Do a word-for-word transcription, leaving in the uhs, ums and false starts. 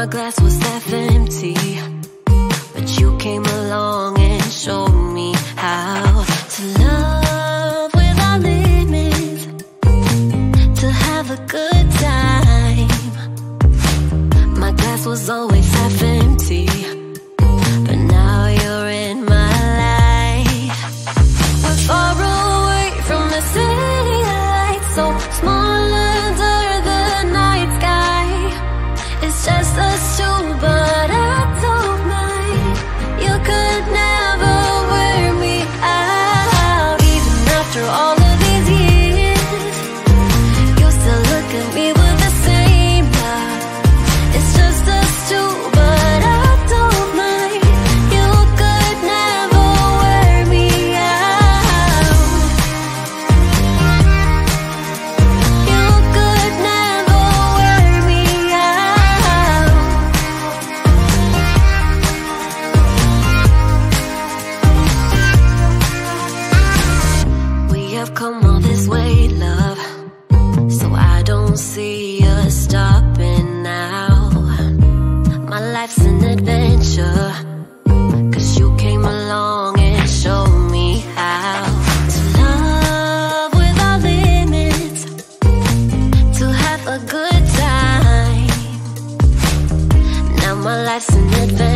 my glass was half empty, but you came along and showed me how to love without limits, to have a good time. My glass was always half empty, but now you're in my life. We're far away from the city lights, so small under the night sky. It's just us two, but I don't mind. You could never wear me out. Even after all of these years, you still look at me with the same love. It's just us two, but I don't mind. You could never wear me out. You could never wear me out. We have come all this way, love, so I don't see us stopping now. My life's an adventure, 'cause you came along and showed me how to love without limits, to have a good time. Now my life's an adventure.